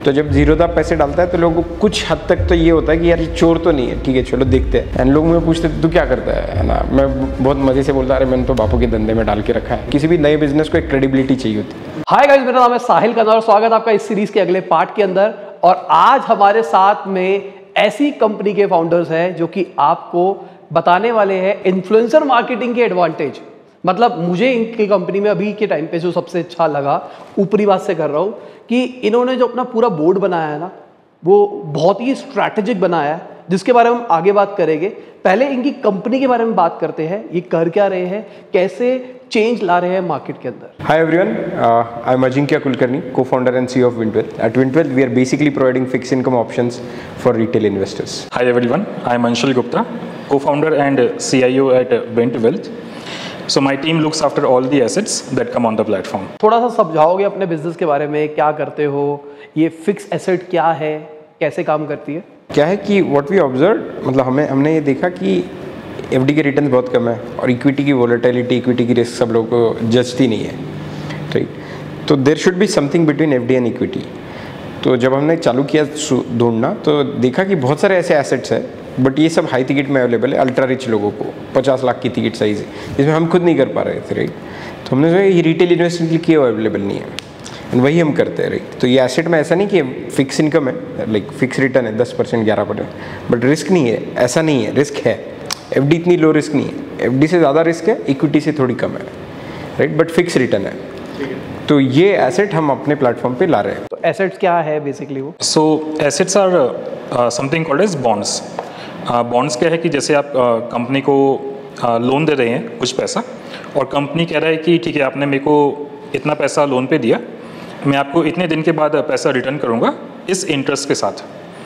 तो जब जीरोधा पैसे डालता है तो लोगों को कुछ हद तक तो ये होता है कि यार ये चोर तो नहीं है, ठीक है चलो देखते हैं। एंड लोग मुझे पूछते तू क्या करता है ना, मैं बहुत मजे से बोलता अरे मैंने तो बापू के धंधे में डाल के रखा है। किसी भी नए बिजनेस को एक क्रेडिबिलिटी चाहिए होती है। हाय गाइस, मेरा नाम है साहिल खन्ना और स्वागत है आपका इस सीरीज के अगले पार्ट के अंदर। और आज हमारे साथ में ऐसी कंपनी के फाउंडर्स हैं जो कि आपको बताने वाले हैं इन्फ्लुएंसर मार्केटिंग के एडवांटेज। मतलब मुझे इनकी कंपनी में अभी के टाइम पे जो सबसे अच्छा लगा, ऊपरी बात से कर रहा हूँ, कि इन्होंने जो अपना पूरा बोर्ड बनाया है ना, वो बहुत ही स्ट्रैटेजिक बनाया है, जिसके बारे में हम आगे बात करेंगे। पहले इनकी कंपनी के बारे में बात करते हैं, ये कर क्या रहे हैं, कैसे चेंज ला रहे हैं मार्केट के अंदर। Hi everyone, I'm Ajinkya Kulkarni, co-founder and CEO of Wintwealth. At Wintwealth, we are basically providing fixed income options for retail investors. Hi everyone, I'm Anshul Gupta, co-founder and CIO at Wintwealth. So my team looks after all the assets that come on the platform. थोड़ा सा समझाओगे अपने business के बारे में, क्या करते हो, ये फिक्स एसेट क्या है, कैसे काम करती है? क्या है कि व्हाट वी ऑब्जर्व, मतलब हमने ये देखा कि एफडी के रिटर्न बहुत कम है और इक्विटी की वोलेटिलिटी, इक्विटी की रिस्क सब लोगों को जचती नहीं है, राइट। तो there should be something between FD and equity. तो जब हमने चालू किया ढूंढना तो देखा कि बहुत सारे ऐसे एसेट्स हैं, बट ये सब हाई टिकट में अवेलेबल है अल्ट्रा रिच लोगों को, 50 लाख की टिकट साइज है, जिसमें हम खुद नहीं कर पा रहे थे, राइट। तो हमने सोचा ये रिटेल इन्वेस्टमेंट के लिए क्यों अवेलेबल नहीं है, एंड वही हम करते हैं, राइट। तो ये एसेट में ऐसा नहीं कि फिक्स इनकम है, लाइक फिक्स रिटर्न है 10% 11%, बट रिस्क नहीं है, ऐसा नहीं है, रिस्क है। एफडी इतनी लो रिस्क नहीं है, एफडी से ज़्यादा रिस्क है, इक्विटी से थोड़ी कम है, राइट, बट फिक्स रिटर्न है। तो ये एसेट हम अपने प्लेटफॉर्म पे ला रहे हैं। तो एसेट्स क्या है बेसिकली वो? So assets are something called as bonds. Bonds क्या है कि जैसे आप कंपनी को लोन दे रहे हैं कुछ पैसा, और कंपनी कह रहा है कि ठीक है आपने मेरे को इतना पैसा लोन पे दिया, मैं आपको इतने दिन के बाद पैसा रिटर्न करूँगा इस इंटरेस्ट के साथ।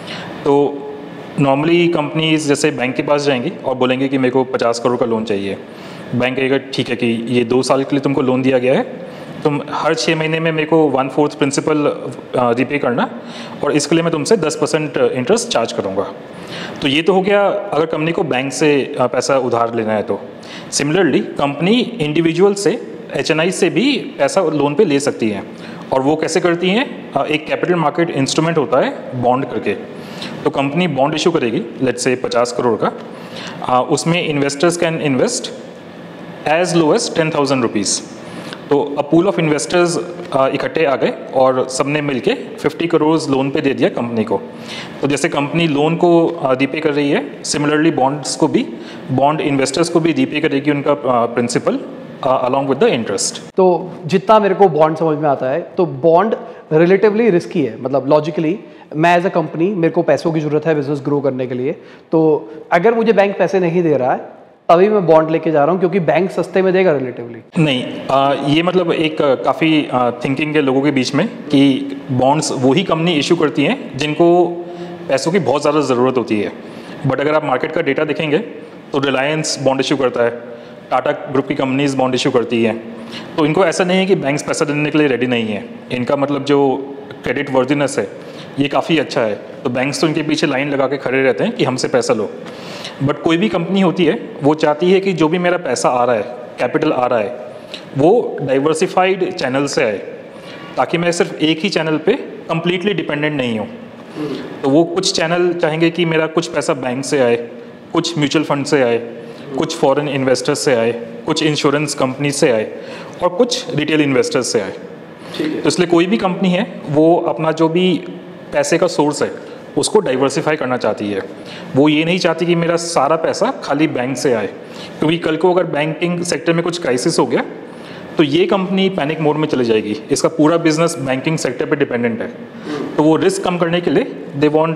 तो नॉर्मली कंपनीज जैसे बैंक के पास जाएंगी और बोलेंगे कि मेरे को 50 करोड़ का लोन चाहिए। बैंक कहेगा ठीक है कि ये 2 साल के लिए तुमको लोन दिया गया है, तुम हर 6 महीने में मेरे को 1/4 प्रिंसिपल रीपे करना, और इसके लिए मैं तुमसे 10% इंटरेस्ट चार्ज करूँगा। तो ये तो हो गया अगर कंपनी को बैंक से पैसा उधार लेना है तो। सिमिलरली कंपनी इंडिविजुअल से, HNI से भी पैसा लोन पे ले सकती है, और वो कैसे करती हैं? एक कैपिटल मार्केट इंस्ट्रूमेंट होता है बॉन्ड करके। तो कंपनी बॉन्ड इशू करेगी, लेट्स से 50 करोड़ का, उसमें investors can invest as low as 10,000 rupees. तो अ पूल ऑफ इन्वेस्टर्स इकट्ठे आ गए और सबने मिलके 50 करोड़ लोन पे दे दिया कंपनी को। तो जैसे कंपनी लोन को रीपे कर रही है, सिमिलरली बॉन्ड्स को भी, बॉन्ड इन्वेस्टर्स को भी रीपे करेगी उनका principal along with the interest. तो जितना मेरे को बॉन्ड समझ में आता है, तो बॉन्ड रिलेटिवली रिस्की है। मतलब लॉजिकली मैं एज अ कंपनी, मेरे को पैसों की ज़रूरत है बिजनेस ग्रो करने के लिए, तो अगर मुझे बैंक पैसे नहीं दे रहा है तभी मैं बॉन्ड लेके जा रहा हूँ, क्योंकि बैंक सस्ते में देगा रिलेटिवली। नहीं, ये मतलब एक काफ़ी थिंकिंग है लोगों के बीच में कि बॉन्ड्स वही कंपनी इशू करती हैं जिनको पैसों की बहुत ज़्यादा ज़रूरत होती है। बट अगर आप मार्केट का डेटा देखेंगे तो रिलायंस बॉन्ड इशू करता है, टाटा ग्रुप की कंपनीज बॉन्ड इशू करती हैं। तो इनको ऐसा नहीं है कि बैंक्स पैसा देने के लिए रेडी नहीं है, इनका मतलब जो क्रेडिट वर्दिनेस है ये काफ़ी अच्छा है। तो बैंक्स तो इनके पीछे लाइन लगा के खड़े रहते हैं कि हमसे पैसा लो। बट कोई भी कंपनी होती है वो चाहती है कि जो भी मेरा पैसा आ रहा है, कैपिटल आ रहा है, वो डाइवर्सिफाइड चैनल से आए, ताकि मैं सिर्फ एक ही चैनल पे कंप्लीटली डिपेंडेंट नहीं हूँ। तो वो कुछ चैनल चाहेंगे कि मेरा कुछ पैसा बैंक से आए, कुछ म्यूचुअल फंड से आए, कुछ फॉरेन इन्वेस्टर्स से आए, कुछ इंश्योरेंस कंपनी से आए, और कुछ रिटेल इन्वेस्टर्स से आए। तो इसलिए कोई भी कंपनी है वो अपना जो भी पैसे का सोर्स है उसको डाइवर्सिफाई करना चाहती है। वो ये नहीं चाहती कि मेरा सारा पैसा खाली बैंक से आए, क्योंकि कल को अगर बैंकिंग सेक्टर में कुछ क्राइसिस हो गया तो ये कंपनी पैनिक मोड में चली जाएगी। इसका पूरा बिजनेस बैंकिंग सेक्टर पे डिपेंडेंट है। तो वो रिस्क कम करने के लिए दे वांट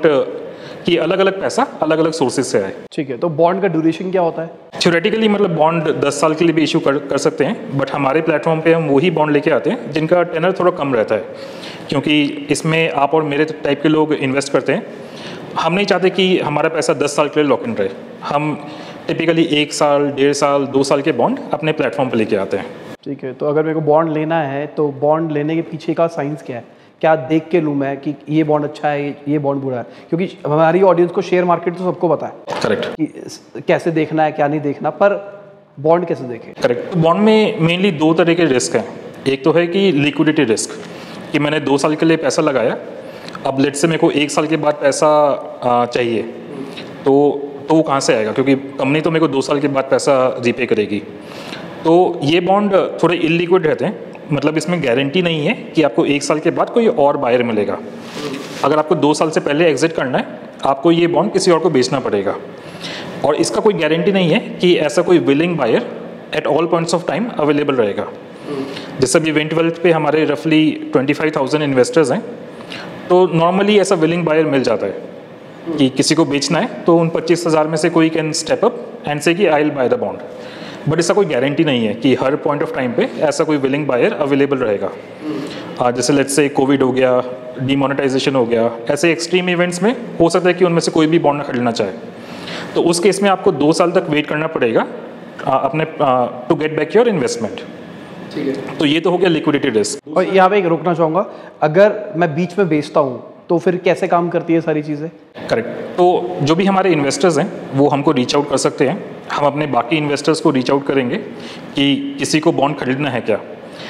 कि अलग अलग पैसा अलग अलग सोर्सेज से आए। ठीक है, तो बॉन्ड का ड्यूरेशन क्या होता है? थ्योरेटिकली मतलब बॉन्ड 10 साल के लिए भी इशू कर सकते हैं, बट हमारे प्लेटफॉर्म पे हम वही बॉन्ड लेके आते हैं जिनका टेनर थोड़ा कम रहता है, क्योंकि इसमें आप और मेरे टाइप के लोग इन्वेस्ट करते हैं। हम नहीं चाहते कि हमारा पैसा 10 साल के लिए लॉक इन रहे। हम टिपिकली 1 साल, 1.5 साल, 2 साल के बॉन्ड अपने प्लेटफॉर्म पे लेके आते हैं। ठीक है, तो अगर मेरे को बॉन्ड लेना है तो बॉन्ड लेने के पीछे का साइंस क्या है? क्या देख के लूँ मैं कि ये बॉन्ड अच्छा है, ये बॉन्ड बुरा है? क्योंकि हमारी ऑडियंस को शेयर मार्केट तो सबको पता है, करेक्ट, कि कैसे देखना है क्या नहीं देखना, पर बॉन्ड कैसे देखें? करेक्ट। बॉन्ड में मेनली 2 तरह के रिस्क हैं। एक तो है कि लिक्विडिटी रिस्क, कि मैंने 2 साल के लिए पैसा लगाया अब लेट से मेरे को 1 साल के बाद पैसा चाहिए, तो वो कहाँ से आएगा, क्योंकि कंपनी तो मेरे को 2 साल के बाद पैसा रीपे करेगी। तो ये बॉन्ड थोड़े इलिक्विड रहते हैं, मतलब इसमें गारंटी नहीं है कि आपको 1 साल के बाद कोई और बायर मिलेगा। अगर आपको 2 साल से पहले एग्जिट करना है, आपको ये बॉन्ड किसी और को बेचना पड़ेगा, और इसका कोई गारंटी नहीं है कि ऐसा कोई willing buyer at all points of time available रहेगा। जैसे अभी इवेंट वेल्थ पे हमारे रफली 25,000 इन्वेस्टर्स हैं, तो नॉर्मली ऐसा विलिंग बायर मिल जाता है कि किसी को बेचना है तो उन 25,000 में से कोई can step up and say कि I will buy the bond. But इसका कोई गारंटी नहीं है कि हर पॉइंट ऑफ टाइम पे ऐसा कोई विलिंग बायर अवेलेबल रहेगा। जैसे लेट्स से कोविड हो गया, डीमोनेटाइजेशन हो गया, ऐसे एक्सट्रीम इवेंट्स में हो सकता है कि उनमें से कोई भी बॉन्ड ना खरीदना चाहे, तो उस केस में आपको 2 साल तक वेट करना पड़ेगा अपने to get back your investment. ठीक है, तो ये तो हो गया लिक्विडिटी रिस्क। और यहाँ पे एक रुकना चाहूँगा, अगर मैं बीच में बेचता हूँ तो फिर कैसे काम करती है सारी चीज़ें? करेक्ट। तो जो भी हमारे इन्वेस्टर्स हैं वो हमको रीच आउट कर सकते हैं, हम अपने बाकी इन्वेस्टर्स को रीच आउट करेंगे कि किसी को बॉन्ड खरीदना है क्या।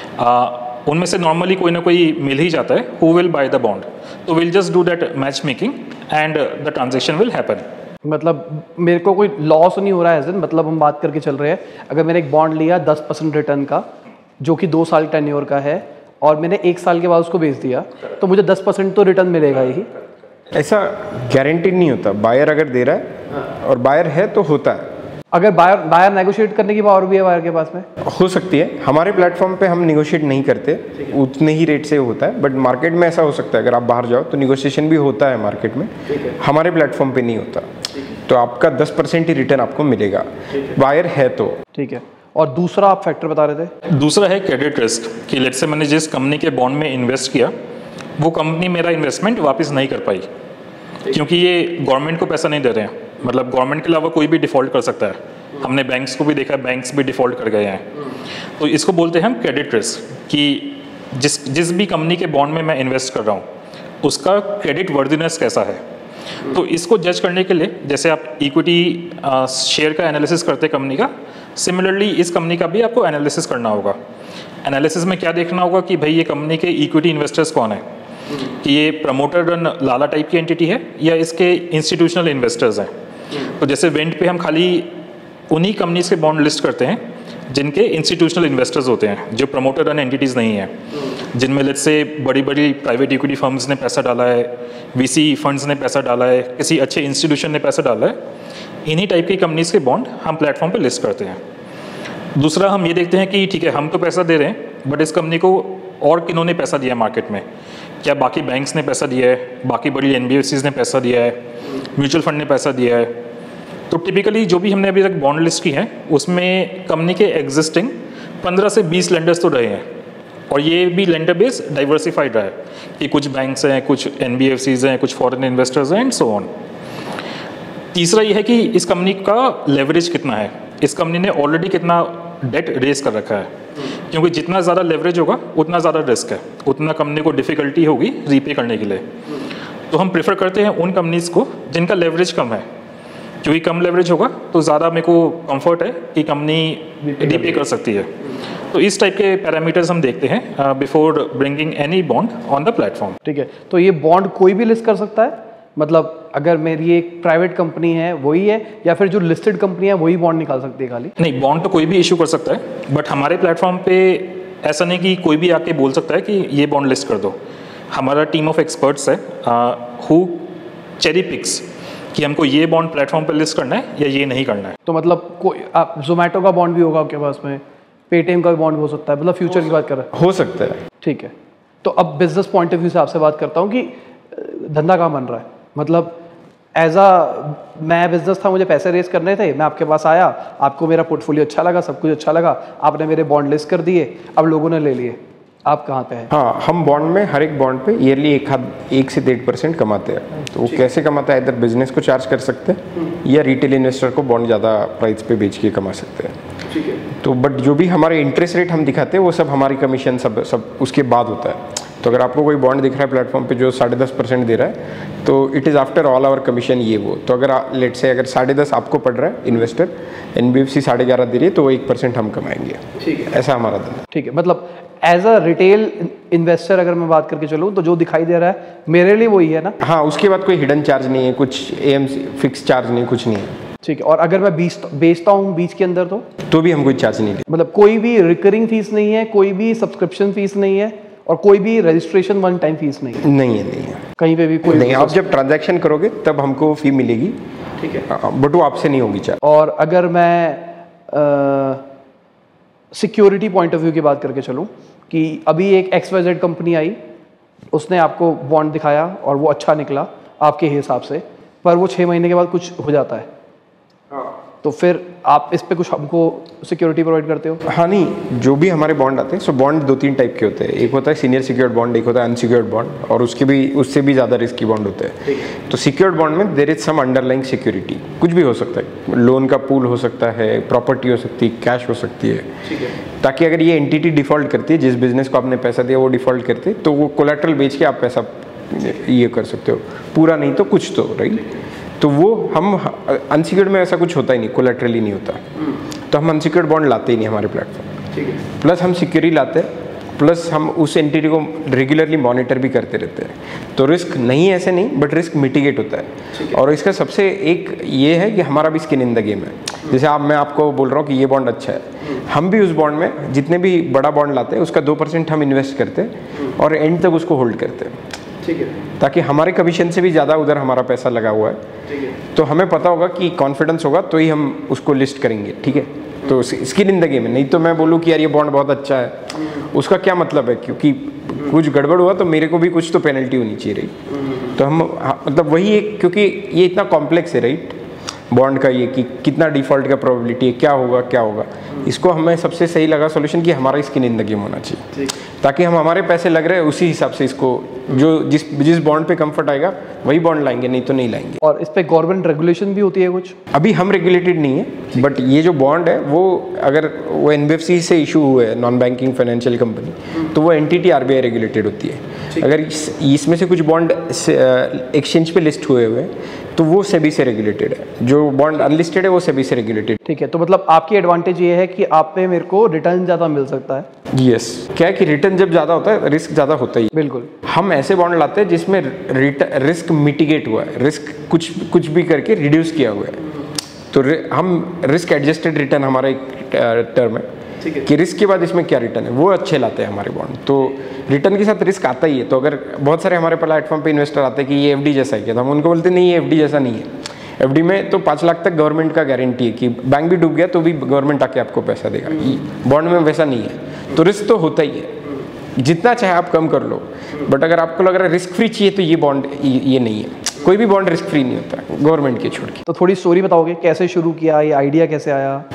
उनमें से नॉर्मली कोई ना कोई मिल ही जाता है who will buy the bond, तो will just do that match making and the transaction will happen. मतलब मेरे को कोई लॉस नहीं हो रहा है, मतलब हम बात करके चल रहे हैं, अगर मैंने एक बॉन्ड लिया 10% रिटर्न का जो कि 2 साल टेन्योर का है, और मैंने 1 साल के बाद उसको बेच दिया, तो मुझे 10% तो रिटर्न मिलेगा ही। ऐसा गारंटी नहीं होता, बायर अगर दे रहा है और बायर है तो होता है। अगर बायर नेगोशिएट करने की पावर भी है बायर के पास में? हो सकती है। हमारे प्लेटफॉर्म पे हम निगोशिएट नहीं करते, उतने ही रेट से होता है, बट मार्केट में ऐसा हो सकता है अगर आप बाहर जाओ तो निगोशिएशन भी होता है मार्केट में, हमारे प्लेटफॉर्म पे नहीं होता। तो आपका 10% ही रिटर्न आपको मिलेगा, बायर है तो। ठीक है। और दूसरा आप फैक्टर बता रहे थे? दूसरा है क्रेडिट रिस्क, कि लेट्स से मैंने जिस कंपनी के बॉन्ड में इन्वेस्ट किया वो कंपनी मेरा इन्वेस्टमेंट वापस नहीं कर पाई, क्योंकि ये गवर्नमेंट को पैसा नहीं दे रहे हैं, मतलब गवर्नमेंट के अलावा कोई भी डिफ़ॉल्ट कर सकता है। हमने बैंक्स को भी देखा, बैंक्स भी डिफ़ॉल्ट कर गए हैं। तो इसको बोलते हैं हम क्रेडिट रिस्क, कि जिस भी कंपनी के बॉन्ड में मैं इन्वेस्ट कर रहा हूँ उसका क्रेडिट वर्दिनेस कैसा है। तो इसको जज करने के लिए जैसे आप इक्विटी शेयर का एनालिसिस करते हैं कंपनी का, सिमिलरली इस कंपनी का भी आपको एनालिसिस करना होगा। एनालिसिस में क्या देखना होगा कि भाई ये कंपनी के इक्विटी इन्वेस्टर्स कौन है, कि ये प्रमोटर रन लाला टाइप की एंटिटी है या इसके इंस्टीट्यूशनल इन्वेस्टर्स हैं। तो जैसे वेंट पे हम खाली उन्हीं कंपनीज के बॉन्ड लिस्ट करते हैं जिनके इंस्टीट्यूशनल इन्वेस्टर्स होते हैं, जो प्रमोटर रन एंटिटीज़ नहीं हैं, जिनमें लेट्स से बड़ी बड़ी प्राइवेट इक्विटी फर्म्स ने पैसा डाला है, वीसी फंड्स ने पैसा डाला है, किसी अच्छे इंस्टीट्यूशन ने पैसा डाला है। इन्हीं टाइप की कंपनीज के बॉन्ड हम प्लेटफॉर्म पे लिस्ट करते हैं। दूसरा हम ये देखते हैं कि ठीक है हम तो पैसा दे रहे हैं, बट इस कंपनी को और किन्होंने पैसा दिया मार्केट में, क्या बाकी बैंक्स ने पैसा दिया है, बाकी बड़ी एनबीएफसीज ने पैसा दिया है, म्यूचुअल फंड ने पैसा दिया है। तो टिपिकली जो भी हमने अभी तक बॉन्ड लिस्ट की है उसमें कंपनी के एग्जिस्टिंग 15 से 20 लेंडर्स तो रहे हैं, और ये भी लेंडर बेस डाइवर्सिफाइड रहा है कि कुछ बैंक्स हैं, कुछ एनबीएफसीज हैं, कुछ फॉरेन इन्वेस्टर्स हैं एंड सो ऑन। तीसरा ये है कि इस कंपनी का लेवरेज कितना है, इस कंपनी ने ऑलरेडी कितना डेट रेज कर रखा है, क्योंकि जितना ज़्यादा लेवरेज होगा उतना ज़्यादा रिस्क है, उतना कंपनी को डिफ़िकल्टी होगी रीपे करने के लिए। तो हम प्रेफर करते हैं उन कंपनीज़ को जिनका लेवरेज कम है, क्योंकि कम लेवरेज होगा तो ज़्यादा मेरे को कंफर्ट है कि कंपनी रीपे कर सकती है। तो इस टाइप के पैरामीटर्स हम देखते हैं before bringing any bond on the platform. ठीक है, तो ये बॉन्ड कोई भी लिस्ट कर सकता है, मतलब अगर मेरी एक प्राइवेट कंपनी है वही है, या फिर जो लिस्टेड कंपनी है वही बॉन्ड निकाल सकती है खाली? नहीं, बॉन्ड तो कोई भी इशू कर सकता है, बट हमारे प्लेटफॉर्म पे ऐसा नहीं कि कोई भी आके बोल सकता है कि ये बॉन्ड लिस्ट कर दो। हमारा टीम ऑफ एक्सपर्ट्स है हु चेरी पिक्स कि हमको ये बॉन्ड प्लेटफॉर्म पे लिस्ट करना है या ये नहीं करना है। तो मतलब कोई आप जोमेटो का बॉन्ड भी होगा आपके पास में, पेटीएम का भी बॉन्ड हो सकता है, मतलब फ्यूचर की बात कर रहे हैं? हो सकता है। ठीक है, तो अब बिजनेस पॉइंट ऑफ व्यू से आपसे बात करता हूँ कि धंधा कहाँ बन रहा है, मतलब मैं बिजनेस था, मुझे पैसे रेज करने थे, मैं आपके पास आया, आपको मेरा पोर्टफोलियो अच्छा लगा, सब कुछ अच्छा लगा, आपने मेरे बॉन्ड लिस्ट कर दिए, अब लोगों ने ले लिए, आप कहाँ पे हैं? हाँ, हम बॉन्ड में हर एक बॉन्ड पे ईयरली 1 से 1.5% कमाते हैं। तो वो कैसे कमाता है, इधर बिजनेस को चार्ज कर सकते हैं या रिटेल इन्वेस्टर को बॉन्ड ज़्यादा प्राइस पे बेच के कमा सकते हैं। ठीक है, तो बट जो भी हमारे इंटरेस्ट रेट हम दिखाते हैं वो सब हमारी कमीशन सब उसके बाद होता है। तो अगर आपको कोई बॉन्ड दिख रहा है प्लेटफॉर्म पे जो 10.5% दे रहा है, तो it is after all our commission ये वो। तो अगर लेट से अगर 10.5 आपको पड़ रहा है इन्वेस्टर, एनबीएफसी 11.5 दे रही है, तो वो 1% हम कमाएंगे। ठीक है, ऐसा हमारा धंधा। ठीक है, मतलब एज अ रिटेल इन्वेस्टर अगर मैं बात करके चलूँ तो जो दिखाई दे रहा है मेरे लिए वही है ना। हाँ, उसके बाद कोई हिडन चार्ज नहीं है, कुछ AMC फिक्स चार्ज नहीं, कुछ नहीं है। ठीक है, और अगर मैं बेचता हूँ बीच के अंदर तो भी हम कोई चार्ज नहीं लेते। मतलब कोई भी रिकरिंग फीस नहीं है, कोई भी सब्सक्रिप्शन फीस नहीं है, और कोई भी रजिस्ट्रेशन वन टाइम फीस नहीं है। नहीं है कहीं पे भी कोई नहीं। आप जब ट्रांजैक्शन करोगे तब हमको फी मिलेगी, ठीक है, बट वो आपसे नहीं होगी चार्ज। और अगर मैं सिक्योरिटी पॉइंट ऑफ व्यू की बात करके चलूँ कि अभी एक XYZ कंपनी आई, उसने आपको बॉन्ड दिखाया और वो अच्छा निकला आपके हिसाब से, पर वो 6 महीने के बाद कुछ हो जाता है, तो फिर आप इस पे कुछ हमको सिक्योरिटी प्रोवाइड करते हो? हाँ, नहीं, जो भी हमारे बॉन्ड आते हैं, सो बॉन्ड 2-3 टाइप के होते हैं। एक होता है सीनियर सिक्योर्ड बॉन्ड, एक होता है अनसिक्योर्ड बॉन्ड, और उससे भी ज़्यादा रिस्की बॉन्ड होते हैं। तो सिक्योर्ड बॉन्ड में there is some underlying security, कुछ भी हो सकता है, लोन का पूल हो सकता है, प्रॉपर्टी हो सकती है, कैश हो सकती है, ताकि अगर ये एंटिटी डिफॉल्ट करती है, जिस बिजनेस को आपने पैसा दिया वो डिफॉल्ट करते, तो वो कोलैटरल बेच के आप पैसा ये कर सकते हो, पूरा नहीं तो कुछ तो, राइट। तो वो हम अनसिक्योर्ड में ऐसा कुछ होता ही नहीं, कोलैटरली नहीं होता, तो हम अनसिक्योर्ड बॉन्ड लाते ही नहीं हमारे प्लेटफॉर्म। ठीक है, प्लस हम सिक्योरिटी लाते हैं, प्लस हम उस एंटिटी को रेगुलरली मॉनिटर भी करते रहते हैं। तो रिस्क नहीं ऐसे नहीं, बट रिस्क मिटिगेट होता है। और इसका सबसे एक ये है कि हमारा भी स्किन इन द गेम है। जैसे मैं आपको बोल रहा हूँ कि ये बॉन्ड अच्छा है, हम भी उस बॉन्ड में जितने भी बड़ा बॉन्ड लाते हैं उसका 2% हम इन्वेस्ट करते हैं और एंड तक उसको होल्ड करते हैं। ठीक है, ताकि हमारे कमीशन से भी ज़्यादा उधर हमारा पैसा लगा हुआ है। ठीक है, तो हमें पता होगा कि कॉन्फिडेंस होगा तो ही हम उसको लिस्ट करेंगे। ठीक है, तो स्किन इन द गेम है। नहीं तो मैं बोलूँ कि यार ये बॉन्ड बहुत अच्छा है, उसका क्या मतलब है, क्योंकि कुछ गड़बड़ हुआ तो मेरे को भी कुछ तो पेनल्टी होनी चाहिए, राइट। तो हम मतलब वही एक, क्योंकि ये इतना कॉम्प्लेक्स है, राइट, बॉन्ड का ये कि कितना डिफॉल्ट का प्रोबेबिलिटी है, क्या होगा, इसको हमें सबसे सही लगा सोल्यूशन कि हमारा स्किन इन द गेम होना चाहिए, ताकि हम हमारे पैसे लग रहे हैं उसी हिसाब से इसको जो जिस बॉन्ड पे कंफर्ट आएगा वही बॉन्ड लाएंगे, नहीं तो नहीं लाएंगे। और इस पे गवर्नमेंट रेगुलेशन भी होती है कुछ? अभी हम रेगुलेटेड नहीं है, बट ये जो बॉन्ड है वो अगर वो NBFC से इशू हुए है, नॉन बैंकिंग फाइनेंशियल कंपनी, तो वो एंटिटी RBI रेगुलेटेड होती है। अगर इसमें से कुछ बॉन्ड एक्सचेंज पे लिस्ट हुए तो वो सेबी से रेगुलेटेड है, जो बॉन्ड अनलिस्टेड है वो सेबी से रेगुलेटेड। ठीक है, तो मतलब आपकी एडवांटेज ये है कि आप पे मेरे को रिटर्न ज़्यादा मिल सकता है। यस, क्या है कि रिटर्न जब ज़्यादा होता है रिस्क ज़्यादा होता ही। बिल्कुल, हम ऐसे बॉन्ड लाते हैं जिसमें रिस्क मिटिगेट हुआ है, रिस्क कुछ भी करके रिड्यूस किया हुआ है। तो हम रिस्क एडजस्टेड रिटर्न हमारा एक टर्म है कि रिस्क के बाद इसमें क्या रिटर्न है, वो अच्छे लाते हैं हमारे बॉन्ड। तो रिटर्न के साथ रिस्क आता ही है। तो अगर बहुत सारे हमारे प्लेटफॉर्म पे इन्वेस्टर आते हैं कि ये FD जैसा है क्या, तो हम उनको बोलते नहीं, ये FD जैसा नहीं है। FD में तो 5 लाख तक गवर्नमेंट का गारंटी है कि बैंक भी डूब गया तो भी गवर्नमेंट आके आपको पैसा देगा। बॉन्ड में वैसा नहीं है, तो रिस्क तो होता ही है, जितना चाहे आप कम कर लो। बट अगर आपको लग रहा है रिस्क फ्री चाहिए तो ये बॉन्ड ये नहीं है, कोई भी बॉन्ड रिस्क फ्री नहीं होता गवर्नमेंट के छोड़ के। तो थोड़ी स्टोरी बताओगे, कैसे शुरू किया, ये आइडिया कैसे